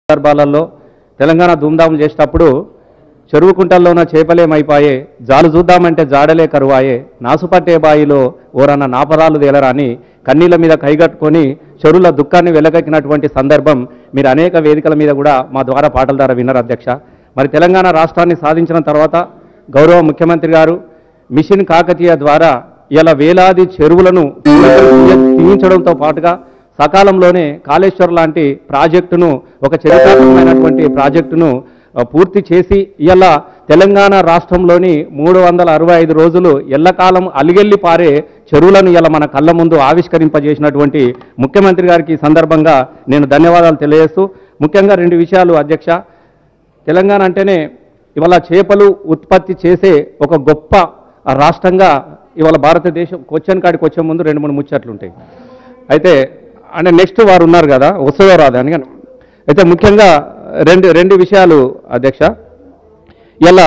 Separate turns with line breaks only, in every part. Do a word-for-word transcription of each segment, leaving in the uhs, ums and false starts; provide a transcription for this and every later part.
సందర్భాలలో తెలంగాణ ధూమ్ధాం చేసేటప్పుడు చెరువు కుంటల్లో ఉన్న చేపలేమైపాయే, జాలు చూద్దామంటే జాడలే కరువాయే, నాసుపట్టే బాయిలో ఓరన్న నాపరాలు తేలరాని కన్నీళ్ళ మీద కైగట్టుకొని చెరువుల దుఃఖాన్ని వెలగక్కినటువంటి సందర్భం మీరు అనేక వేదికల మీద కూడా మా ద్వారా పాటల ద్వారా విన్నారు అధ్యక్ష. మరి తెలంగాణ రాష్ట్రాన్ని సాధించిన తర్వాత గౌరవ ముఖ్యమంత్రి గారు మిషన్ కాకతీయ ద్వారా ఇలా వేలాది చెరువులను తీయించడంతో పాటుగా సకాలంలోనే కాళేశ్వరం లాంటి ప్రాజెక్టును, ఒక చరిత్రాత్మకమైనటువంటి ప్రాజెక్టును పూర్తి చేసి ఇలా తెలంగాణ రాష్ట్రంలోని మూడు వందల అరవై ఐదు రోజులు ఎల్లకాలం అలిగెల్లి పారే చెరువులను ఇలా మన కళ్ళ ముందు ఆవిష్కరింపజేసినటువంటి ముఖ్యమంత్రి గారికి ఈ సందర్భంగా నేను ధన్యవాదాలు తెలియజేస్తూ, ముఖ్యంగా రెండు విషయాలు అధ్యక్ష. తెలంగాణ అంటేనే ఇవాళ చేపలు ఉత్పత్తి చేసే ఒక గొప్ప రాష్ట్రంగా ఇవాళ భారతదేశం. క్వశ్చన్ కాడికి వచ్చే ముందు రెండు మూడు ముచ్చట్లు ఉంటాయి. అయితే అంటే నెక్స్ట్ వారు ఉన్నారు కదా, వస్తుందో రాదా అని. అయితే ముఖ్యంగా రెండు రెండు విషయాలు అధ్యక్ష. ఇలా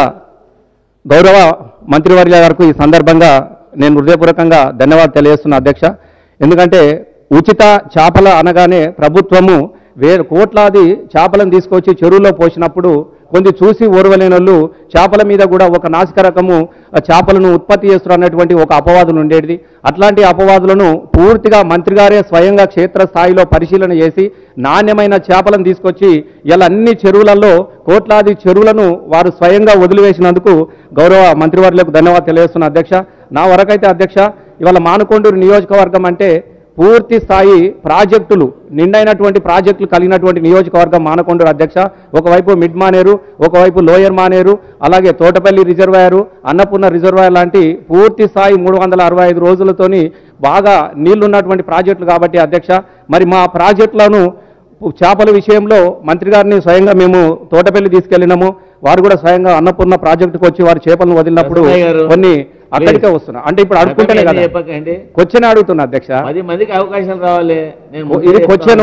గౌరవ మంత్రివర్య గారికి ఈ సందర్భంగా నేను హృదయపూర్వకంగా ధన్యవాదాలు తెలియజేస్తున్నా అధ్యక్ష. ఎందుకంటే ఉచిత చేపల అనగానే ప్రభుత్వము వేరు కోట్లాది చేపలను తీసుకొచ్చి చెరువులో పోసినప్పుడు కొంచెం చూసి ఓర్వలేని వాళ్ళు చేపల మీద కూడా ఒక నాసిక రకము చేపలను ఉత్పత్తి చేస్తున్నారు అన్నటువంటి ఒక అపవాదులు ఉండేది. అట్లాంటి అపవాదులను పూర్తిగా మంత్రి గారే స్వయంగా క్షేత్రస్థాయిలో పరిశీలన చేసి నాణ్యమైన చేపలను తీసుకొచ్చి ఇలా అన్ని చెరువులలో కోట్లాది చెరువులను వారు స్వయంగా వదిలివేసినందుకు గౌరవ మంత్రివర్యులకు ధన్యవాదాలు తెలియజేస్తున్న అధ్యక్ష. నా వరకైతే అధ్యక్ష, ఇవాళ మానుకొండూరు నియోజకవర్గం అంటే పూర్తి స్థాయి ప్రాజెక్టులు నిండైనటువంటి ప్రాజెక్టులు కలిగినటువంటి నియోజకవర్గం మానకొండూరు అధ్యక్ష. ఒకవైపు మిడ్ మానేరు, ఒకవైపు లోయర్ మానేరు, అలాగే తోటపల్లి రిజర్వాయరు, అన్నపూర్ణ రిజర్వాయర్ లాంటి పూర్తి స్థాయి మూడు వందల అరవై ఐదు రోజులతోని బాగా నీళ్లున్నటువంటి ప్రాజెక్టులు కాబట్టి అధ్యక్ష, మరి మా ప్రాజెక్టులను చేపల విషయంలో మంత్రి గారిని స్వయంగా మేము తోటపల్లి తీసుకెళ్ళినాము. వారు కూడా స్వయంగా అన్నపూర్ణ ప్రాజెక్టుకు వచ్చి వారు చేపలను వదిలినప్పుడు కొన్ని అక్కడికే వస్తున్నా అంటే ఇప్పుడు అడుగుకుంటేనే కదా క్వశ్చన్ అడుగుతున్నా అధ్యక్ష.
పది మందికి అవకాశాలు రావాలి.
ఇది క్వశ్చన్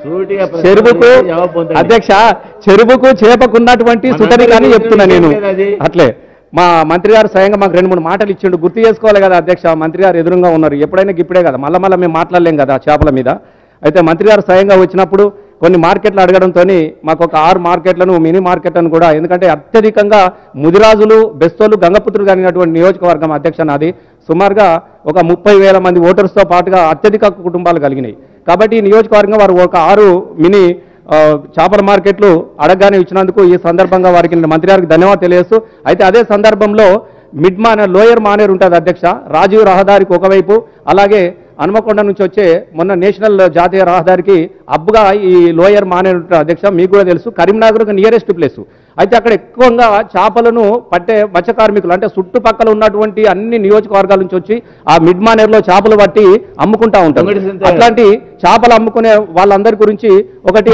చెరువుకు అధ్యక్ష, చెరువుకు చేపకున్నటువంటి సుతడి కానీ చెప్తున్నా నేను. అట్లే మా మంత్రి గారు స్వయంగా మాకు రెండు మూడు మాటలు ఇచ్చిండు, గుర్తు చేసుకోవాలి కదా అధ్యక్ష. మంత్రి గారు ఎదురుగా ఉన్నారు, ఎప్పుడైనా ఇప్పుడే కదా, మళ్ళీ మళ్ళీ మేము మాట్లాడలేం కదా చేపల మీద. అయితే మంత్రి గారు స్వయంగా వచ్చినప్పుడు కొన్ని మార్కెట్లు అడగడంతో మాకు ఒక ఆరు మార్కెట్లను మినీ మార్కెట్లను కూడా, ఎందుకంటే అత్యధికంగా ముదిరాజులు, బెస్తోలు, గంగపుత్రులు కలిగినటువంటి నియోజకవర్గం అధ్యక్ష నాది. సుమారుగా ఒక ముప్పై వేల మంది ఓటర్స్తో పాటుగా అత్యధిక కుటుంబాలు కలిగినాయి. కాబట్టి ఈ నియోజకవర్గం వారు ఒక ఆరు మినీ చేపల మార్కెట్లు అడగగానే ఇచ్చినందుకు ఈ సందర్భంగా వారికి మంత్రి గారికి ధన్యవాదాలు తెలియజేస్తూ, అయితే అదే సందర్భంలో మిడ్ మానేర్, లోయర్ మానేర్ ఉంటుంది అధ్యక్ష. రాజీవ్ రహదారికి ఒకవైపు, అలాగే హనుమకొండ నుంచి వచ్చే మొన్న నేషనల్ జాతీయ రహదారికి అబ్బుగా ఈ లోయర్ మానేర్ ఉంటుంది అధ్యక్ష. మీకు కూడా తెలుసు, కరీంనగర్ నియరెస్ట్ ప్లేస్. అయితే అక్కడ ఎక్కువగా చేపలను పట్టే మత్స్య కార్మికులు, అంటే చుట్టుపక్కల ఉన్నటువంటి అన్ని నియోజకవర్గాల నుంచి వచ్చి ఆ మిడ్ మానేర్లో చేపలు పట్టి అమ్ముకుంటా ఉంటారు. అట్లాంటి చేపలు అమ్ముకునే వాళ్ళందరి గురించి ఒకటి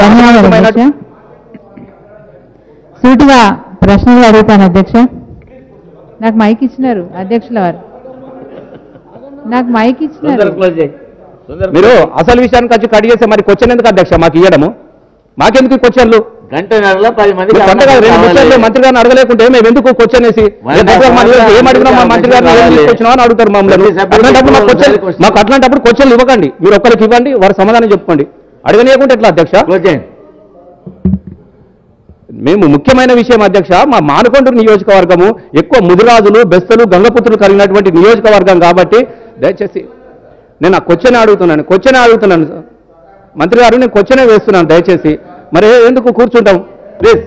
సూటిగా ప్రశ్నలు అడుగుతాను అధ్యక్ష. నాకు మైక్ ఇచ్చినారు అధ్యక్షుల వారు, నాకు మైక్ ఇచ్చినారు.
మీరు అసలు విషయానికి వచ్చి కట్ చేస్తే మరి క్వశ్చన్ ఎందుకు అధ్యక్ష మాకు ఇవ్వడము? మాకెందుకు క్వశ్చన్లు?
గంటన్నరలో పది మంది
మంత్రి గారిని అడగలేకుంటే మేము ఎందుకు క్వశ్చన్ వేసి ఏం అడిగినా మా మంత్రి గారిని ఏం తీసుకొచ్చినా అని అడుగుతారు మమ్మల్ని. అట్లాంటప్పుడు మాకు క్వశ్చన్ మాకు అట్లాంటప్పుడు క్వశ్చన్లు ఇవ్వకండి, మీరు ఒక్కరికి ఇవ్వండి, వారి సమాధానం చెప్పుకోండి. అడగనీయకుంటే ఎట్లా అధ్యక్ష? మేము ముఖ్యమైన విషయం అధ్యక్ష, మా మానకొండూరు నియోజకవర్గము ఎక్కువ ముదిరాజులు, బెస్తలు, గంగపుత్రులు కలిగినటువంటి నియోజకవర్గం కాబట్టి దయచేసి నేను ఆ క్వశ్చన్ అడుగుతున్నాను క్వశ్చన్ అడుగుతున్నాను మంత్రి గారు, నేను క్వశ్చనే వేస్తున్నాను దయచేసి. మరి ఎందుకు కూర్చుంటాం? ప్లీజ్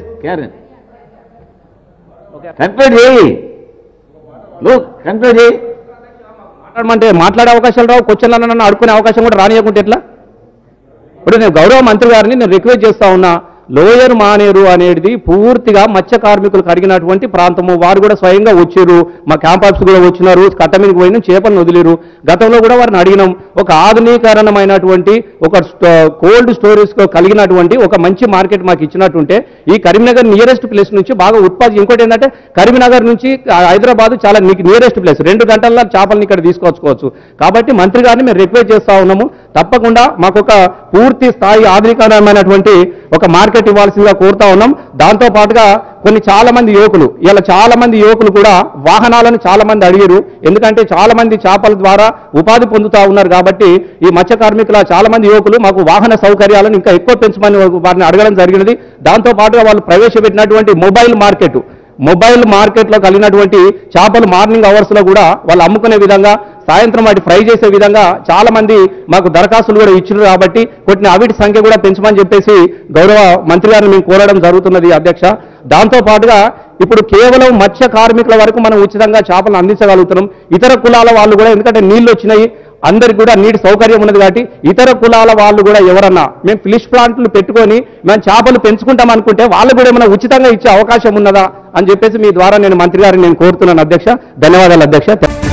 మాట్లాడమంటే మాట్లాడే అవకాశాలు రావు, క్వశ్చన్లు అన్న అడుకునే అవకాశం కూడా రానియకుంటే ఎట్లా? ఇప్పుడు నేను గౌరవ మంత్రి గారిని నేను రిక్వెస్ట్ చేస్తా ఉన్నా, లోయర్ మానేరు అనేది పూర్తిగా మత్స్య కార్మికులు కడిగినటువంటి ప్రాంతము. వారు కూడా స్వయంగా వచ్చారు, మా క్యాంప్ ఆఫీస్ కూడా వచ్చినారు, కట్టమీనికి పోయిన చేపలను వదిలేరు. గతంలో కూడా వారిని అడిగినాం. ఒక ఆధునీకరణమైనటువంటి ఒక కోల్డ్ స్టోరేజ్ కలిగినటువంటి ఒక మంచి మార్కెట్ మాకు ఇచ్చినట్టుంటే ఈ కరీంనగర్ నియరెస్ట్ ప్లేస్ నుంచి బాగా ఉత్పత్తి. ఇంకోటి ఏంటంటే కరీంనగర్ నుంచి హైదరాబాద్ చాలా నియరెస్ట్ ప్లేస్, రెండు గంటల్లో చేపలను ఇక్కడ తీసుకొచ్చుకోవచ్చు. కాబట్టి మంత్రి గారిని మేము రిక్వెస్ట్ చేస్తా ఉన్నాము, తప్పకుండా మాకు ఒక పూర్తి స్థాయి ఆధునీకరణమైనటువంటి ఒక మార్కెట్ పెట్టి ఇవ్వాల్సిందిగా కోరుతా ఉన్నాం. దాంతో పాటుగా కొన్ని చాలా మంది యువకులు ఇలా చాలా మంది యువకులు కూడా వాహనాలను చాలా మంది అడిగారు. ఎందుకంటే చాలా మంది చేపల ద్వారా ఉపాధి పొందుతా ఉన్నారు కాబట్టి ఈ మత్స్య కార్మికుల చాలా మంది యువకులు మాకు వాహన సౌకర్యాలను ఇంకా ఎక్కువ పెంచమని వారిని అడగడం జరిగినది. దాంతో పాటుగా వాళ్ళు ప్రవేశపెట్టినటువంటి మొబైల్ మార్కెట్ మొబైల్ మార్కెట్లో కలిగినటువంటి చేపలు మార్నింగ్ అవర్స్ లో కూడా వాళ్ళు అమ్ముకునే విధంగా సాయంత్రం వాటి ఫ్రై చేసే విధంగా చాలా మంది మాకు దరఖాస్తులు కూడా ఇచ్చారు. కాబట్టి కొట్టిన అవిటి సంఖ్య కూడా పెంచమని చెప్పేసి గౌరవ మంత్రి గారిని మేము కోరడం జరుగుతున్నది అధ్యక్ష. దాంతో పాటుగా ఇప్పుడు కేవలం మత్స్య కార్మికుల వరకు మనం ఉచితంగా చేపలను అందించగలుగుతున్నాం. ఇతర కులాల వాళ్ళు కూడా ఎందుకంటే నీళ్లు వచ్చినాయి అందరికి కూడా నీటి సౌకర్యం ఉన్నది కాబట్టి ఇతర కులాల వాళ్ళు కూడా ఎవరన్నా మేము ఫిష్ ప్లాంట్లు పెట్టుకొని మేము చేపలు పెంచుకుంటాం అనుకుంటే వాళ్ళు కూడా ఏమైనా ఉచితంగా ఇచ్చే అవకాశం ఉన్నదా అని చెప్పేసి మీ ద్వారా నేను మంత్రి గారిని నేను కోరుతున్నాను అధ్యక్ష. ధన్యవాదాలు అధ్యక్ష.